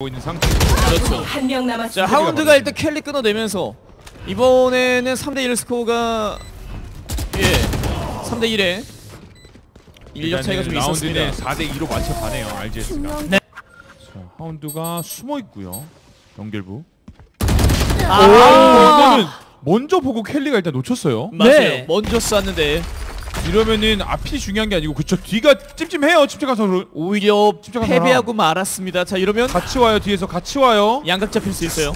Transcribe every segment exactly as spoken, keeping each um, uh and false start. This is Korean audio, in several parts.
있는 상태. 그렇죠. 한 명 남았습니다. 자, 하운드가 일단 켈리 끊어내면서 이번에는 삼 대 일 스코어가 예 삼 대 일에 인력 차이가 좀 있었습니다. 라운드는 사 대 이로 맞춰 가네요. 알지에스가. 네. 자, 하운드가 숨어 있고요. 연결부. 아, 이거는 먼저 보고 켈리가 일단 놓쳤어요. 맞아요. 네. 먼저 쐈는데 이러면은 앞이 중요한 게 아니고 그쵸, 뒤가 찜찜해요. 침착한 선수. 오히려 침착한 패배하고 말았습니다. 자, 이러면 같이 와요. 뒤에서 같이 와요. 양각 잡힐 수 있어요.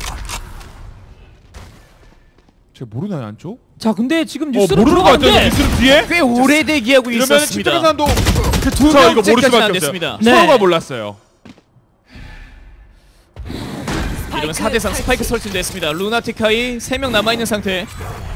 제가 모르나요 안쪽? 자, 근데 지금 어 뉴스로 모르는 거 같아요. 들어가는데 뉴스는 뒤에? 꽤 오래 대기하고 이러면 있었습니다. 침착한 사람도 그두 저 이거 모를 명째까지는 수밖에 안 없어요. 됐습니다. 네. 서로가 몰랐어요. 이러면 사 대 삼 스파이크 설치됐습니다. 루나티카이 세 명 남아있는 상태.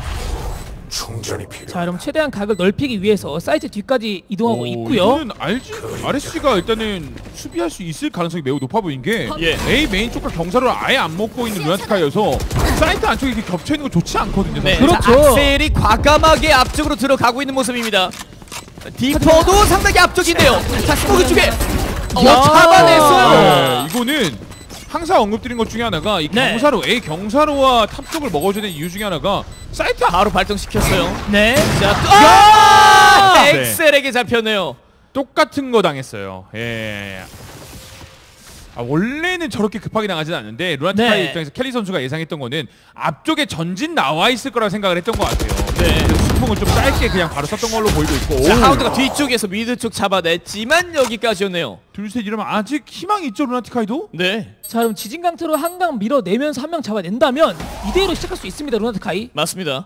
자, 그럼 최대한 각을 넓히기 위해서 사이트 뒤까지 이동하고 오, 있고요. 이거는 알지, 알에스씨가 일단은 수비할 수 있을 가능성이 매우 높아 보인 게 예. A 메인 쪽과 경사를 아예 안 먹고 있는 루나티카여서 사이트 안쪽에 이렇게 겹쳐 있는 거 좋지 않거든요. 네, 사실. 그렇죠. 자, 악셀이 과감하게 앞쪽으로 들어가고 있는 모습입니다. 디퍼도 상당히 앞쪽인데요. 자, 스모그 쪽에 어, 잡아냈어요. 네, 이거는 항상 언급드린 것 중에 하나가 이 네. 경사로 A 경사로와 탑 쪽을 먹어줘야 되는 이유 중에 하나가 사이트 안 바로 발동시켰어요. 네. 자, 또- 아! 네. 엑셀에게 잡혔네요. 똑같은 거 당했어요. 예. 아, 원래는 저렇게 급하게 당하진 않는데 루나티카의 네. 입장에서 켈리 선수가 예상했던 거는 앞쪽에 전진 나와 있을 거라고 생각을 했던 것 같아요. 네. 그래서 수풍을 좀 짧게 그냥 바로 썼던 걸로 보이고 있고. 자, 오. 하운드가 뒤쪽에서 미드 쪽 잡아냈지만 여기까지였네요. 둘셋 이러면 아직 희망이 있죠 루나티카이도? 네, 자, 그럼 지진강태로 한 강 밀어내면서 한 명 잡아낸다면 이 대 이로 시작할 수 있습니다. 루나티카이. 맞습니다.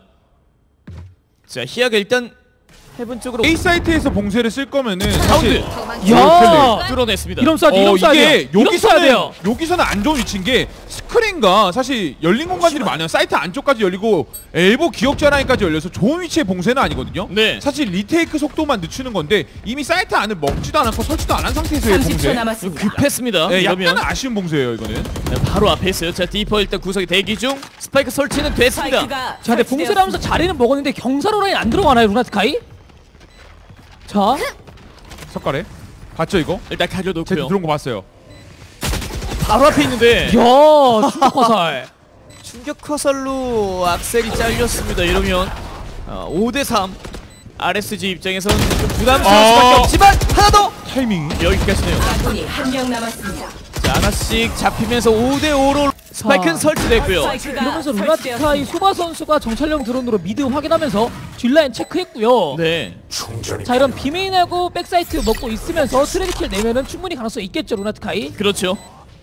자, 히아가 일단 헤븐 쪽으로 A 사이트에서 봉쇄를 쓸 거면은 하운드 사실 야! 뚫어냈습니다. 이름 쏴야 돼. 어, 이름 쏴야 돼요. 이게 이름 쏴야 여기서는 돼요. 여기서는 안 좋은 위치인 게 스크린과 사실 열린 공간들이 많아요. 사이트 안쪽까지 열리고 엘보 기억자 라인까지 열려서 좋은 위치의 봉쇄는 아니거든요. 네. 사실 리테이크 속도만 늦추는 건데 이미 사이트 안을 먹지도 않았고 설치도 안 한 상태에서의 삼십 초 봉쇄. 남았습니다. 급했습니다. 네, 이러면 약간 아쉬운 봉쇄예요 이거는. 네, 바로 앞에 있어요. 자, 디퍼 일단 구석에 대기 중. 스파이크 설치는 됐습니다. 스파이크가 자, 근데 봉쇄를 하면서 자리는 먹었는데 경사로 라인 안 들어가나요, 루나티카이? 자, 석가래 봤죠 이거? 일단 제가 가려놓고요. 들어온 거 봤어요. 바로 앞에 있는데 야, 충격 화살. 충격 화살로 악셀이 잘렸습니다. 이러면 어, 오 대 삼 알에스지 입장에서는 좀 부담스러울 아. 수밖에 없지만 하나 더 타이밍. 여기까지네요. 아군이 한 명 남았습니다. 자, 하나씩 잡히면서 오 대 오로 스파이크는 설치됐고요. 스파이크가 이러면서 설치되었습니다. 루나티카이 소바 선수가 정찰용 드론으로 미드 확인하면서 뒷라인 체크했고요. 네, 자, 이런 비메인하고 백사이트 먹고 있으면서 트레이드킬 내면은 충분히 가능성이 있겠죠, 루나티카이. 그렇죠.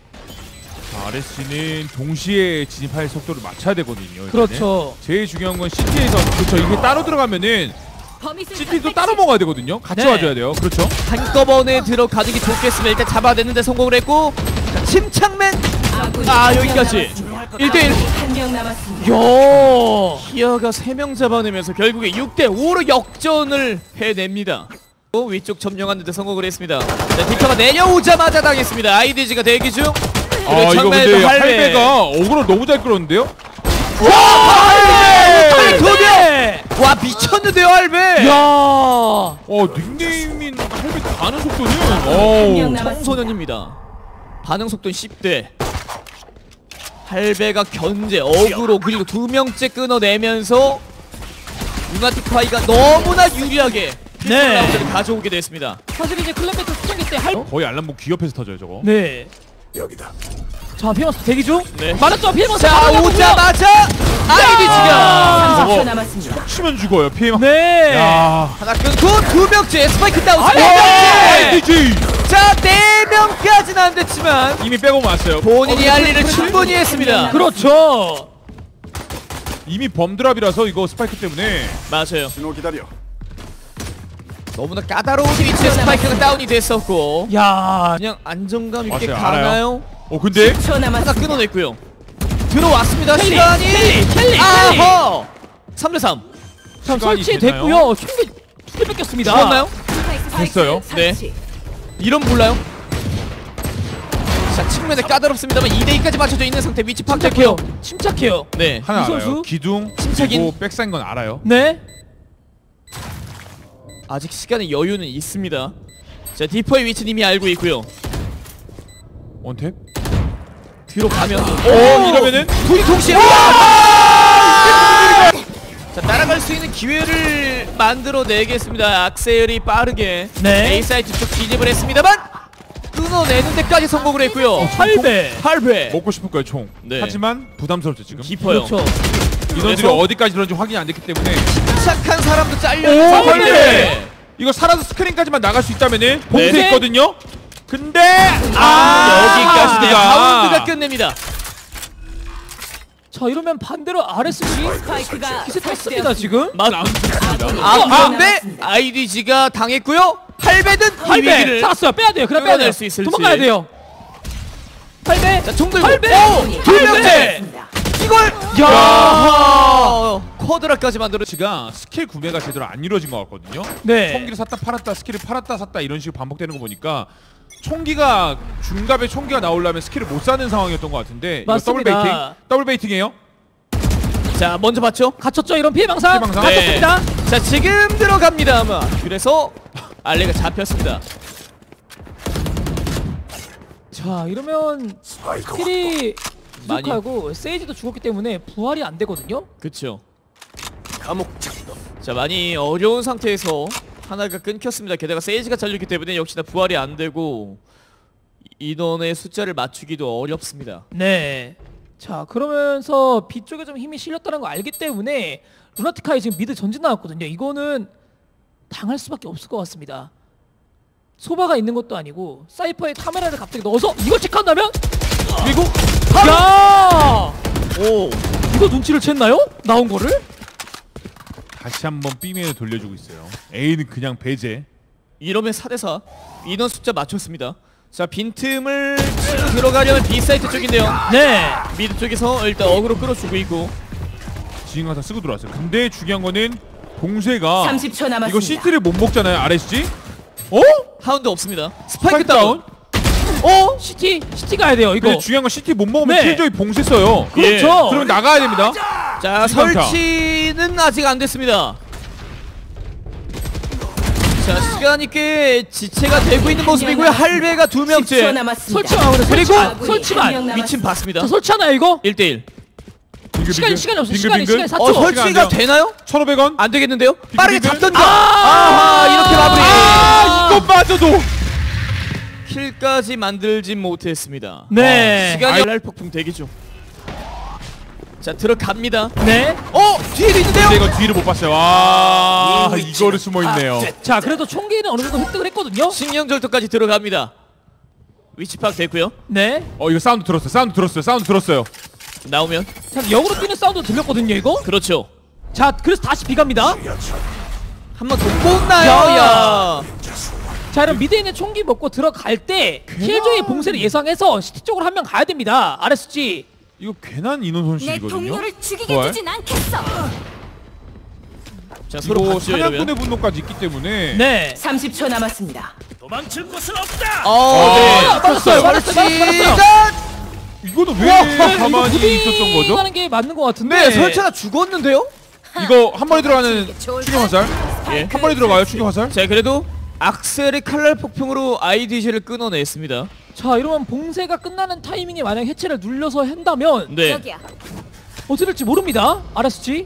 알에스씨는 동시에 진입할 속도를 맞춰야 되거든요. 일단은. 그렇죠. 제일 중요한 건 씨티에서 그렇죠. 이게 따로 들어가면은 씨티도 따로 먹어야 되거든요. 같이 네. 와줘야 돼요. 그렇죠. 한꺼번에 들어가는 게 좋겠습니다. 일단 잡아냈는데 성공을 했고, 자, 침착맨 아군이 아, 한명 여기까지. 남았습니다. 일 대 일. 한 명 남았습니다. 야! 히어가 세 명 잡아내면서 결국에 육 대 오로 역전을 해냅니다. 또 위쪽 점령하는 데 성공을 했습니다. 자, 디커가 내려오자마자 당했습니다. 아이디지가 대기 중. 아 이거 정면에도 근데 할배. 할배가 어그로 너무 잘 끌었는데요? 할배 두 명! 와, 미쳤는데요, 할배! 야! 어 닉네임인 할배 가는 속도는 한 명 어우 남았습니다. 청소년입니다. 반응 속도는 십 대. 할배가 견제, 어그로, 그리고 두 명째 끊어내면서 루나티카이가 너무나 유리하게 네. 라운드를 가져오게 됐습니다. 사실 이제 클럽 배틀 수정기 때 할. 거의 알람복 귀 옆에서 터져요 저거. 네. 여기다. 자, 피머스 대기 중. 네. 맞았죠, 피머스. 자, 오자마자 아이디지가 삼십 초 저거. 남았습니다. 치면 죽어요 피해만. 네. 야. 하나 끊고 두 명째 스파이크 다운. 세 아이, 명째. 아이디지 자, 네 명까지는 안 됐지만 이미 빼고 왔어요. 본인이 할 일을 충분히 했습니다. 그렇죠. 이미 범드랍이라서 이거 스파이크 때문에. 맞아요. 신호 기다려. 너무나 까다로운 위치에 스파이크가 다운이 됐었고, 야. 그냥 안정감 있게 맞아요, 가나요? 어 근데 십 초 하나 남았습니다. 끊어냈고요. 들어왔습니다. 켈리, 시간이 켈리, 켈리, 아허 삼 대 삼 자, 시간이 설치됐고요. 총기 두개 뺏겼습니다. 죽었나요? 됐어요. 네. 이런 몰라요? 자, 측면에 까다롭습니다만 이 대 이까지 맞춰져 있는 상태. 위치 침착해요. 파악해요. 침착해요. 네. 하나 이 선수? 알아요. 기둥 침착인. 그리고 백사인 건 알아요. 네. 아직 시간의 여유는 있습니다. 자, 디퍼의 위치는 이미 알고 있고요. 원탭. 들어가면 오, 이러면은 둘이 동시에 자 따라갈 수 있는 기회를 만들어내겠습니다. 악셀이 빠르게 네. A 사이트 쪽 진입을 했습니다만 끊어내는 데까지 성공을 했고요. 팔 배. 팔 배 먹고 싶을 거예요 총. 네. 하지만 부담스럽죠 지금. 깊어요. 그렇죠. 인원들이 그래서- 어디까지 들어온지 확인이 안 됐기 때문에 착한 사람도 오, 잘려있는 상황인데 네. 이거 살아서 스크린까지만 나갈 수 있다면은 봉쇄 네. 있거든요. 근데 아, 여기까지 네, 아, 라운드가 끝냅니다. 자 이러면 반대로 알에스씨 스파이크가 기세 탔습니다 지금. 맞 라운드 좋습니다. 아 그런데 남았습니다. 아이디지가 당했고요. 팔 배는 이 팔 배 위기를 살았어요. 빼야 돼요. 그래 빼야 끊어낼 돼요. 수 있을지. 도망가야 돼요. 팔 배. 자 총들 팔 배. 두 명째 이걸 야 쿼드라까지 만들어 가 스킬 구매가 제대로 안 이루어진 것 같거든요. 네. 총기를 샀다 팔았다 스킬을 팔았다 샀다 이런 식으로 반복되는 거 보니까 총기가 중갑에 총기가 나오려면 스킬을 못 사는 상황이었던 것 같은데 이거 더블 맞습니다. 베이팅? 더블 베이팅이에요? 자 먼저 봤죠. 갇혔죠 이런 피해 방상. 피해 방상. 갇혔습니다. 네. 자 지금 들어갑니다 아마. 그래서 알레가 잡혔습니다. 자 이러면 스킬이 많이. 부족하고 세이지도 죽었기 때문에 부활이 안 되거든요. 그쵸. 자 많이 어려운 상태에서 하나가 끊겼습니다. 게다가 세이지가 잘렸기 때문에 역시나 부활이 안 되고 인원의 숫자를 맞추기도 어렵습니다. 네. 자 그러면서 B 쪽에 좀 힘이 실렸다는 거 알기 때문에 루나티카이 지금 미드 전진 나왔거든요. 이거는 당할 수밖에 없을 것 같습니다. 소바가 있는 것도 아니고 사이퍼의 카메라를 갑자기 넣어서 이걸 체크한다면 그리고 야 오 이거 눈치를 챘나요? 나온 거를? 다시 한번 B면에 돌려주고 있어요. A는 그냥 배제. 이러면 사 대 사 인원 숫자 맞췄습니다. 자 빈틈을 치고 들어가려면 B 사이트 쪽인데요. 네. 미드 쪽에서 일단 어그로 끌어주고 있고 지인가 다 쓰고 들어왔어요. 근데 중요한 거는 봉쇄가 삼십 초 남았습니다. 이거 시티를 못 먹잖아요. 알에스지? 어? 하운드 없습니다. 스파이크 스파이크 다운. 다운? 어? 시티 시티 가야 돼요 이거. 근데 중요한 건 시티 못 먹으면 네. 킬조이 봉쇄 써요. 예. 그렇죠. 그러면 나가야 됩니다. 자 시간차. 설치는 아직 안 됐습니다. 자 시간이 꽤 지체가 되고 있는 모습이고요. 할배가 두 십 초 명째. 남았습니다. 설치만 하면 돼. 그리고 설치만. 설치만. 미친 봤습니다. 자 설치하나요 이거? 일 대 일. 빙글, 시간이 빙글. 시간이 없어. 빙글, 시간이 빙글. 시간이 사 초. 어 시간 안 설치가 돼요. 되나요? 천오백 원? 안 되겠는데요? 빠르게 빙글. 잡던가. 아! 아하 이렇게 마무리. 아, 이거 빠져도 킬까지 만들진 못했습니다. 네. 어, 시간이 아이- 날 폭풍 대기 중. 자 들어갑니다. 네. 어 뒤에도 있는데요. 근데 이거 뒤를 못 봤어요. 와, 이거를 숨어 있네요. 자 그래도 총기는 어느 정도 획득을 했거든요. 식량절도까지 들어갑니다. 위치 파악 됐고요. 네. 어, 이거 사운드 들었어요. 사운드 들었어요. 사운드 들었어요. 나오면 자 역으로 뛰는 사운드 들렸거든요 이거. 그렇죠. 자 그래서 다시 B 갑니다. 한 번 더 뽑나요? 야. 야. 자 그럼 미드에 있는 총기 먹고 들어갈 때 킬조이 봉쇄를 예상해서 시티 쪽으로 한 명 가야 됩니다. 알에스지. 이거 괜한 인원 내 손실이거든요. 동료를 죽이게 좋아요. 두진 않겠어. 자 서로 이거 봤죠 이러면. 사냥꾼의 분노까지 있기 때문에 네. 삼십 초 남았습니다. 어, 아, 네. 맞았어요. 맞았어요. 맞았어요. 이거는 왜 이거 가만히 무빙 있었던 거죠? 하는 게 맞는 것 같은데. 네, 설치가 죽었는데요? 이거 한 번에 들어가는 추격 화살? 예. 한 번에 들어가요 추격 화살? 자, 그래도 악셀의 칼날 폭풍으로 아이디지를 끊어냈습니다. 자 이러면 봉쇄가 끝나는 타이밍에 만약 해체를 눌러서 한다면 네. 여기야. 어떻게 될지 모릅니다. 알에스지.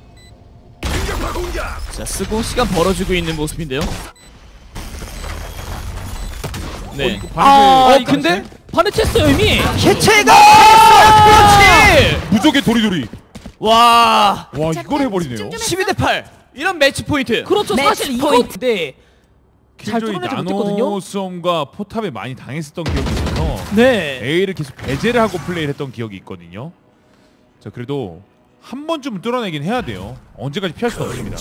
자, 쓰고 시간 벌어주고 있는 모습인데요. 네. 아, 어, 이거 근데 반해체했어요 이미. 해체가 그렇지. 무적의 도리도리. 와, 와 이걸 해버리네요. 십이 대 팔. 이런 매치 포인트. 그렇죠. 매치 사실 포인트. 이건데 잘 킬조이 뚫어내지 못했거든요. 나노섬과 포탑에 많이 당했었던 기억이 있어서 네. A를 계속 배제를 하고 플레이를 했던 기억이 있거든요. 자 그래도 한 번쯤은 뚫어내긴 해야 돼요. 언제까지 피할 수는 없습니다.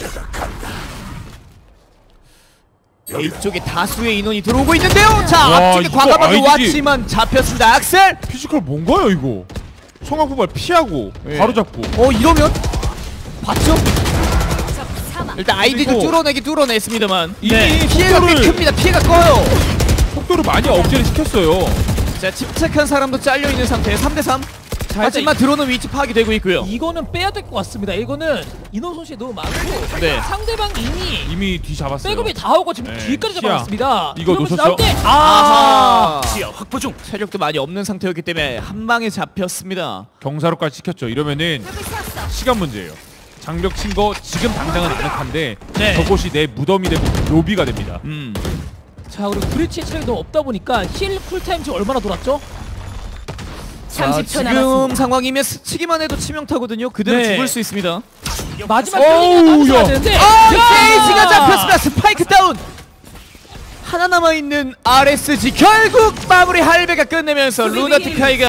A쪽에 다수의 인원이 들어오고 있는데요. 자, 와, 앞쪽에 이거 과감하게 아이디지. 왔지만 잡혔습니다. 악셀. 피지컬 뭔가요 이거? 성악후발 피하고 예. 바로 잡고. 어, 이러면 봤죠? 사망. 일단 아이디도 그리고 뚫어내기 뚫어냈습니다만 이미 네. 피해가 꽤 속도를 큽니다. 피해가 커요. 속도를 많이 억제를 시켰어요. 자, 침착한 사람도 잘려 있는 상태. 삼 대 삼. 하지만 들어오는 위치 파악이 되고 있고요. 이거는 빼야 될 것 같습니다. 이거는 인원 손실이 너무 많고 네. 상대방이 이미 이미 뒤 잡았어요. 백업이 다 오고 지금 네, 뒤까지 시야. 잡아놨습니다. 이거 그러면서 놓쳤죠? 나올 때 아하. 시야 확보 중. 체력도 많이 없는 상태였기 때문에 한 방에 잡혔습니다. 경사로까지 시켰죠. 이러면은 벽을 세웠어. 시간 문제예요. 장벽 친 거 지금 당장은 아늑한데 네. 저곳이 내 무덤이 되고 로비가 됩니다. 음. 자 그리고 브리치의 체력이 너무 없다 보니까 힐 쿨타임 지금 얼마나 돌았죠? 자, 삼십 초 지금 남았습니다. 상황이면 스치기만 해도 치명타거든요. 그대로 네. 죽을 수 있습니다. 마지막 어우, 힐링이 야. 나와야 되는데 아, 야! 페이지가 잡혔습니다. 스파이크 다운. 하나 남아 있는 알에스지 결국 마무리 할배가 끝내면서 루나티카이가